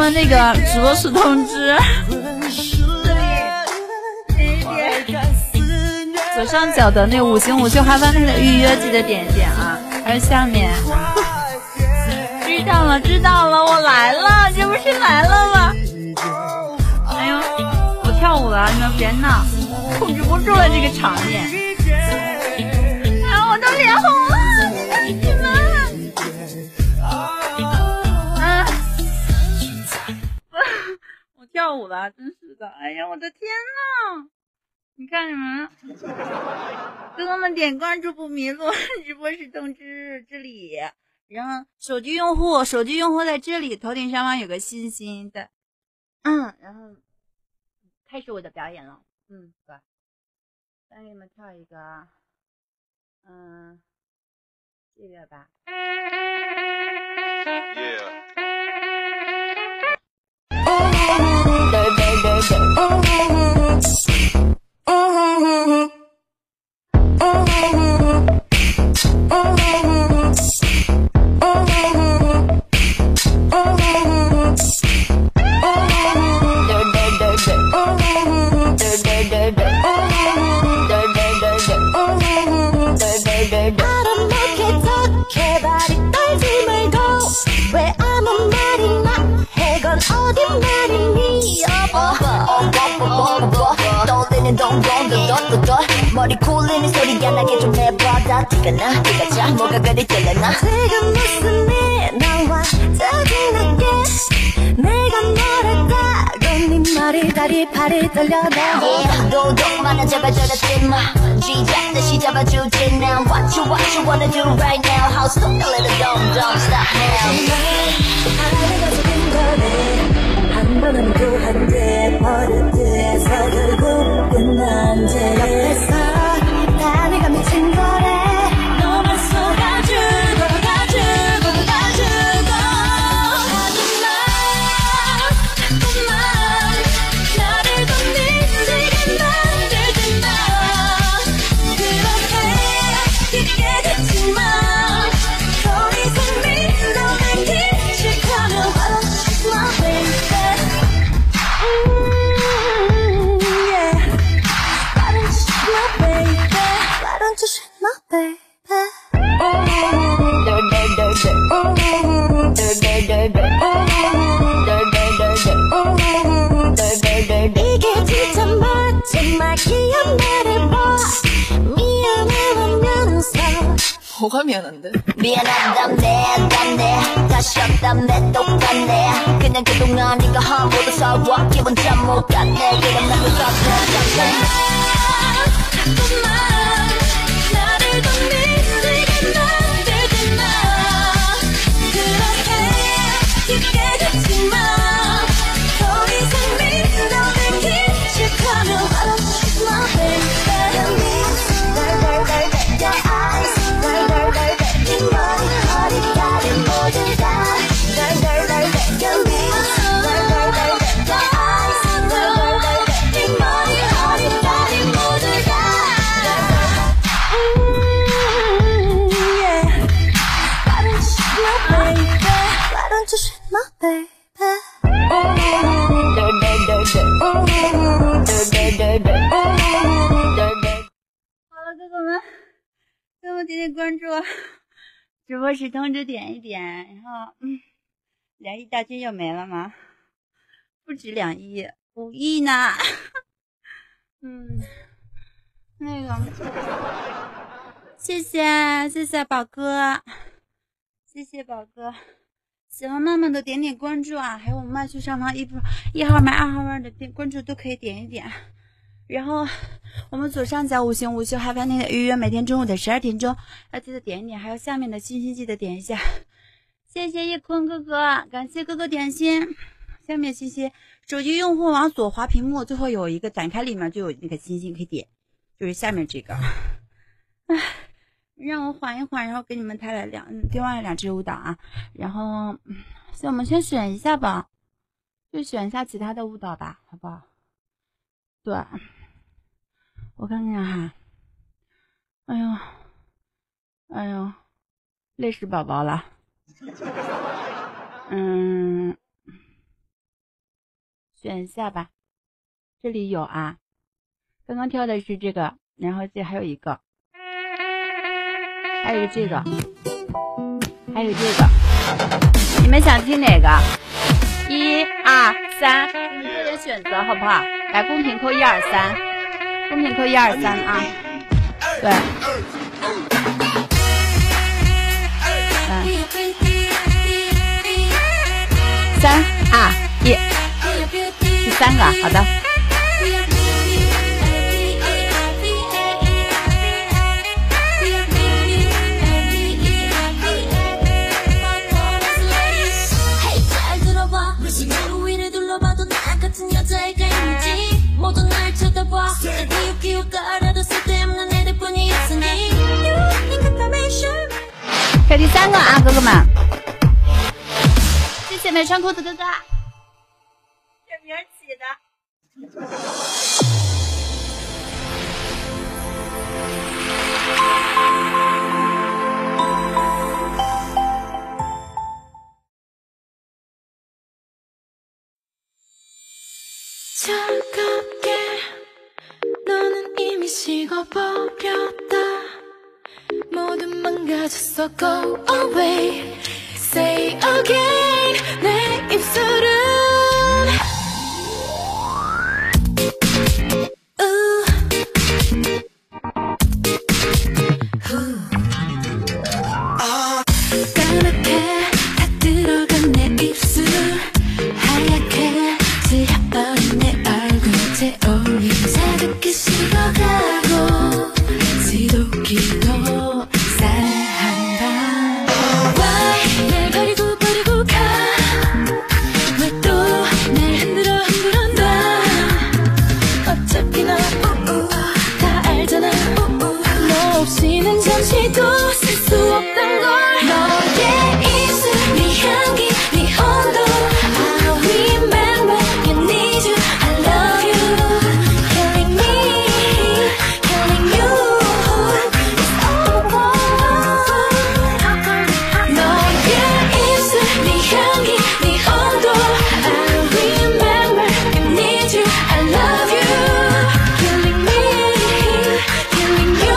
的那个直播室通知，左上角的那5星5秀哈发那个预约记得点一点啊，还有下面。知道了，我来了，这不是来了吗？哎呦，我跳舞了，你们别闹，控制不住了这个场面。啊，我都脸红了，你们。啊，我跳舞了，真是的，哎呀，我的天呐！你看你们，哥哥们点关注不迷路，直播室通知这里。然后手机用户在这里头顶上方有个星星的，然后开始我的表演了，对，再给你们跳一个，这个吧。 머리 굴리는 소리가 나게 좀 해봐다 티가 나 티가 자 뭐가 그리 들려나 지금 무슨 일 나와 짜증나게 내가 뭐랄까 네 말이 다리 팔이 떨려나 도둑만한 제발 저러지 마 쥐잡듯이 잡아주지 now what you wanna do right now How soon a little don't stop now 하루가 적은 거네 한 번 하면 또 한대 버릇돼서 결국 끝난 제 옆에서 다 내가 미친 거래 너만 속아주고 하지마 자꾸만 나를 더 미치게 만들지 마 그렇게 깊게 듣지 마 더 이상 믿어내 기식하면 Why don't you kiss my baby 이게 진짜 멋진 말이야 말해봐 미안해하면서 뭐가 미안한데? 미안하다네 다시 없다네 똑같네 그냥 그동안 네가 한 모두 서워 기분 참 못 갔네 그럼 나도 섭섭해 자꾸만 나를 더 미치게 만들지 마 그렇게 깊게 듣지 마 더 이상 믿어내 기식하면 Why don't you kiss my baby Your eyes 네 머리 허리까지 모두 다 Your lips Your eyes 네 머리 허리까지 모두 다 Why don't you shoot my baby Why don't you shoot my baby 好了，哥哥们，点点关注，直播时通知点一点，然后2亿大军又没了吗？不止2亿，5亿呢。那个，谢谢宝哥，谢谢宝哥。喜欢妈妈的点点关注啊，还有我们麦序上方1号麦2号麦的点关注都可以点一点。然后我们左上角5星5秀还发那个预约，每天中午的12点钟要记得点一点，还有下面的星星记得点一下。谢谢叶坤哥哥，感谢哥哥点心。下面星星，手机用户往左滑屏幕，最后有一个展开，里面就有那个星星可以点，就是下面这个。让我缓一缓，然后给你们带来另外2支舞蹈啊。然后，所以我们先选一下吧，就选一下其他的舞蹈吧，好不好？对，我看看哈。哎呦，累死宝宝了。 选一下吧。这里有啊，刚刚跳的是这个，然后这还有一个，还有这个，还有这个，你们想听哪个？1、2、3，你们个人选择好不好？来，公屏扣1、2、3，公屏扣1、2、3啊。对。3、2、1，第3个，好的。开第3个啊，哥哥们，谢谢没穿裤子哥哥，这名儿起的。 So go away, say again 내 입술은 까맣게 다 들어간 내 입술 하얗게 지어버린 내 얼굴 재올림 자극히 식어가고 지독히도 잠시도 쓸 수 없던 걸 너의 입술 네 향기 네 온도 I remember you need you I love you killing me killing you it's over 너의 입술 네 향기 네 온도 I remember you need you I love you killing me killing you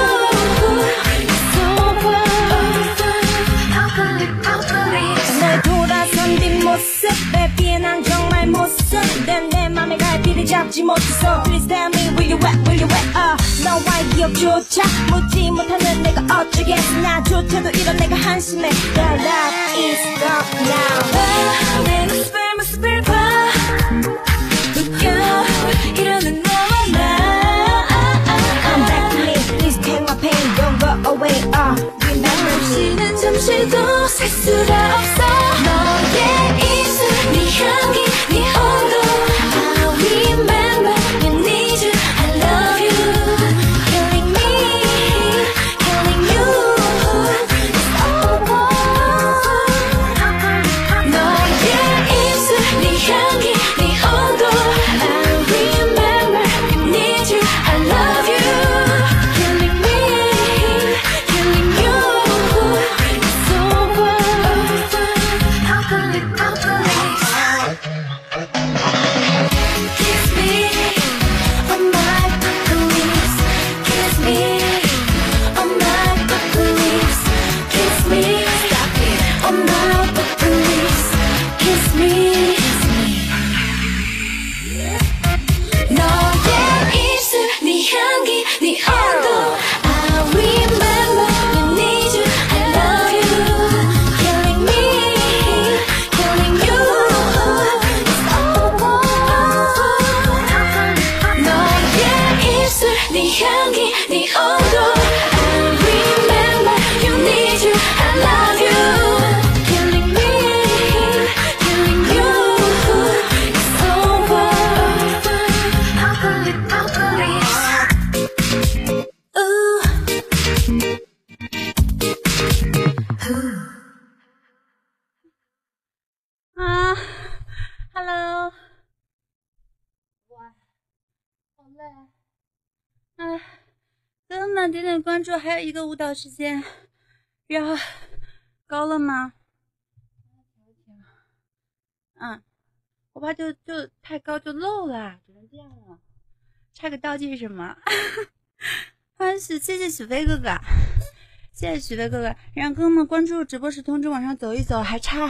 돌아선 뒷모습에 비해 난 정말 못쓴데 내 맘에 갈피를 잡지 못해서 Please tell me will you wet 너와의 기억조차 묻지 못하는 내가 어쩌겠어 나조차도 이런 내가 한심해 Your love is gone now 내 모습을 봐 웃겨 이러는 너와 나 Come back to me please take my pain don't go away 없이는 잠시도 살 수가 없어 너의 입술 네 향기 네 온도 I remember you need you I love you killing me killing you it's over 너의 입술 네 향기 네 온도 I remember you need you I love you killing me killing you it's over Kiss me on my bucket lips Kiss me on my bucket lips Kiss me on my bucket lips Kiss me 너의 입술 네 향기 네 온도 I remember you need you I love you killing me killing you it's over 너의 입술 네 향기 네 온도 I remember you need you I love you killing me killing you it's over 啊 ，Hello， 哇，好累，哎，哥哥们点点关注，还有一个舞蹈时间，然后高了吗？嗯， 我怕就太高就漏了，只能这样了。差个倒计什么？谢谢许飞哥哥，谢谢许飞哥哥，让哥们关注直播时通知往上走一走，还差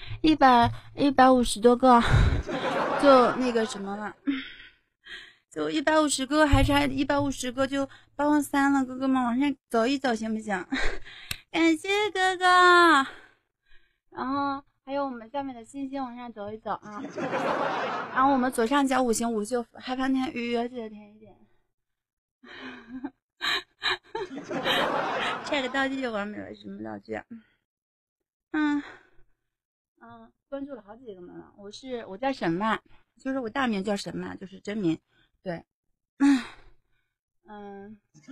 150多个，就那个什么了，就150个，还差150个就8万3了，哥哥们往上走一走行不行？感谢哥哥，然后还有我们下面的星星往上走一走啊，然后我们左上角5星5就害怕那预约，记得填一点。拆个道具就完美了，什么道具啊？关注了好几个们了。我叫沈曼，就是我大名叫沈曼，就是真名。对，那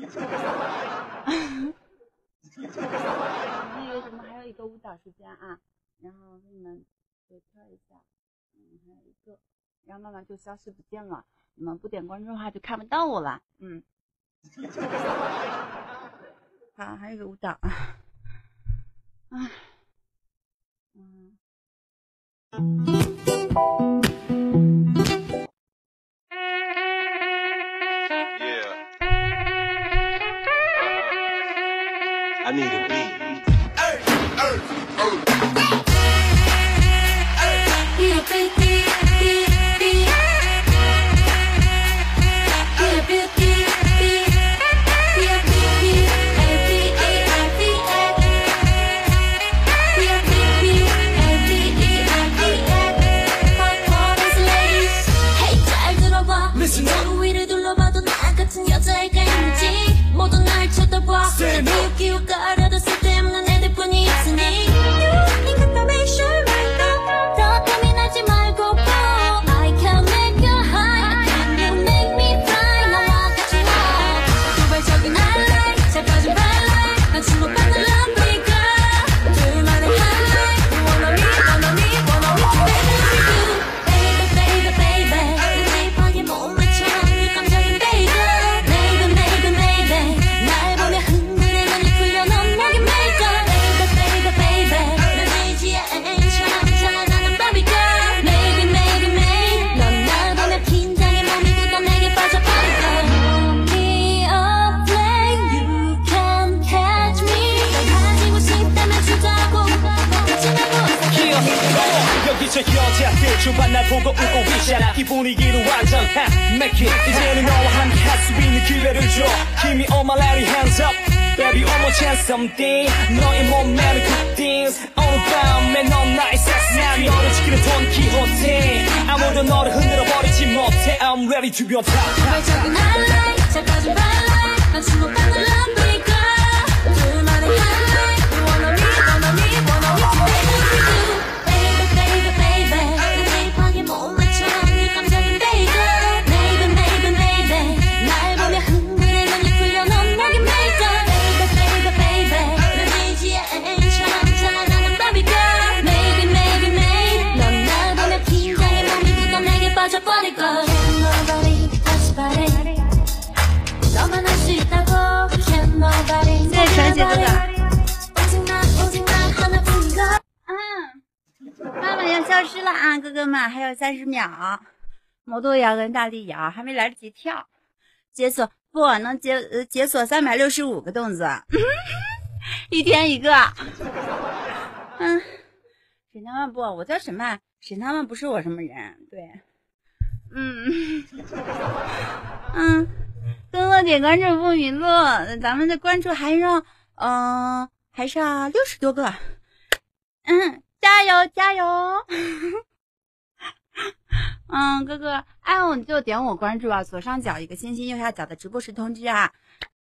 个什么，还有一个舞蹈时间啊，然后给你们对跳一下，还有一个，然后慢慢就消失不见了。你们不点关注的话就看不到我了。好，还有一个舞蹈啊， I need a beat. 여자애가 있는지 모두 날 쳐다봐 미웃기웃가 어려도 쓸데없는 애들뿐이 있으니 You got the mission right now 더 고민하지 말고 I can make you high Can you make me fly 나와 같이 와 도발적인 highlight 작아진 발라이 난 주목받는 lovely girl 둘만의 highlight wanna me wanna me wanna me baby baby baby 내 힙하게 못 맞춰 감정인 baby 저 여자들 주반 날 보고 웃고 있잖아 이 분위기로 완전 make it 이제는 너와 함께 할 수 있는 기회를 줘 Give me all my lady hands up Baby one more chance something 너의 몸매는 good things 오늘 밤에 넌 나의 sex 난 너를 지키는 돈키호테 아무도 너를 흔들어버리지 못해 I'm ready to be on top 도발적인 highlight 작아진 발라이 난 주목받는 lovely girl 둘만의 highlight wanna me wanna me wanna me 妈妈要消失了啊，哥哥们，还有30秒，摩托摇跟大力摇还没来得及跳，解锁不能解锁365个动作，一天一个。沈他们不，我叫沈曼，沈他们不是我什么人，对，哥哥点关注不迷路，咱们的关注还剩60多个，加油加油！哥哥爱我你就点我关注啊，左上角一个星星，右下角的直播时通知啊。